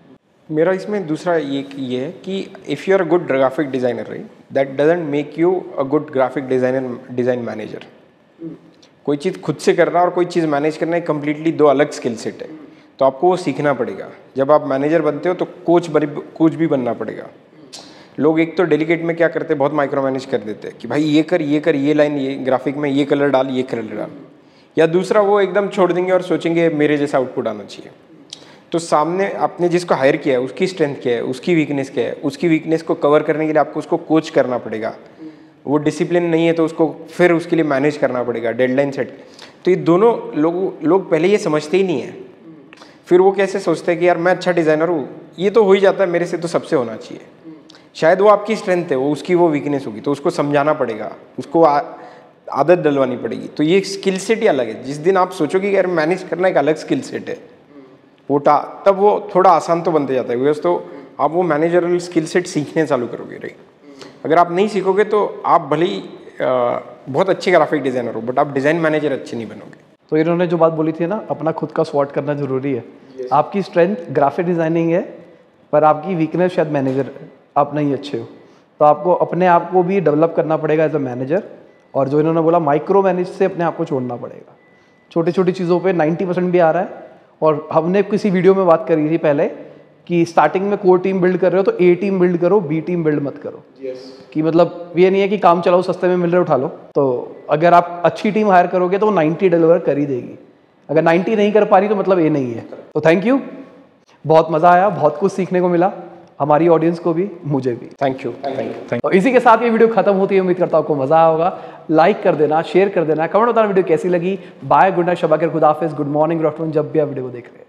मेरा इसमें दूसरा ये है कि if you are a good graphic designer right, that doesn't make you a good graphic design manager. कोई चीज़ खुद से करना और कोई चीज़ मैनेज करना एक कम्प्लीटली दो अलग स्किल सेट है, तो आपको वो सीखना पड़ेगा। जब आप मैनेजर बनते हो तो कोच भी बनना पड़ेगा। लोग एक तो डेलीगेट में क्या करते हैं, बहुत माइक्रो मैनेज कर देते हैं कि भाई ये कर, ये लाइन, ये ग्राफिक में ये कलर डाल, ये कलर डाल, या दूसरा वो एकदम छोड़ देंगे और सोचेंगे मेरे जैसा आउटपुट आना चाहिए। तो सामने आपने जिसको हायर किया है उसकी स्ट्रेंथ क्या है, उसकी वीकनेस क्या है, उसकी वीकनेस को कवर करने के लिए आपको उसको कोच करना पड़ेगा। वो डिसिप्लिन नहीं है तो उसको फिर उसके लिए मैनेज करना पड़ेगा, डेडलाइन सेट। तो ये दोनों लोग पहले ये समझते ही नहीं है, फिर वो कैसे सोचते हैं कि यार मैं अच्छा डिज़ाइनर हूँ, ये तो हो ही जाता है, मेरे से तो सबसे होना चाहिए। शायद वो आपकी स्ट्रेंथ है, वो उसकी वो वीकनेस होगी, तो उसको समझाना पड़ेगा, उसको आदत डलवानी पड़ेगी। तो ये स्किल सेट ही अलग है। जिस दिन आप सोचोगे कि यार मैनेज करना एक अलग स्किल सेट है, तब वो थोड़ा आसान तो बनते जाता है, बिकॉज तो आप वो मैनेजरल स्किल सेट सीखने चालू करोगे राइट। अगर आप नहीं सीखोगे तो आप भले ही बहुत अच्छे ग्राफिक डिज़ाइनर हो, बट आप डिज़ाइन मैनेजर अच्छे नहीं बनोगे। तो इन्होंने जो बात बोली थी ना, अपना खुद का स्वॉट करना जरूरी है। आपकी स्ट्रेंथ ग्राफिक डिज़ाइनिंग है, पर आपकी वीकनेस शायद मैनेजर, आप नहीं अच्छे हो, तो आपको अपने आप को भी डेवलप करना पड़ेगा एज अ मैनेजर। और जो इन्होंने बोला माइक्रो मैनेज से अपने आप को छोड़ना पड़ेगा। छोटी छोटी चीज़ों पे 90% भी आ रहा है। और हमने किसी वीडियो में बात करी थी पहले कि स्टार्टिंग में कोर टीम बिल्ड कर रहे हो तो ए टीम बिल्ड करो, बी टीम बिल्ड मत करो। कि मतलब ये नहीं है कि काम चलाओ, सस्ते में मिल रहे उठा लो। तो अगर आप अच्छी टीम हायर करोगे तो वो 90 डिलीवर कर ही देगी। अगर 90 नहीं कर पा रही तो मतलब ये नहीं है। तो थैंक यू, बहुत मज़ा आया, बहुत कुछ सीखने को मिला, हमारी ऑडियंस को भी, मुझे भी। Thank you. तो इसी के साथ ये वीडियो खत्म होती है। उम्मीद करता हूँ आपको मजा आया होगा। लाइक कर देना, शेयर कर देना, कमेंट बताना वीडियो कैसी लगी। बाय, गुड नाइट, शबा खैर, खुदा हाफिज़, गुड मॉर्निंग, गुड आफ्टरनून, जब भी आप वीडियो को देख रहे हैं।